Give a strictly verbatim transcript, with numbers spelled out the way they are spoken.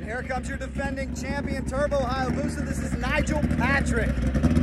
Here comes your defending champion Turbo Hayabusa. This is Nigel Patrick.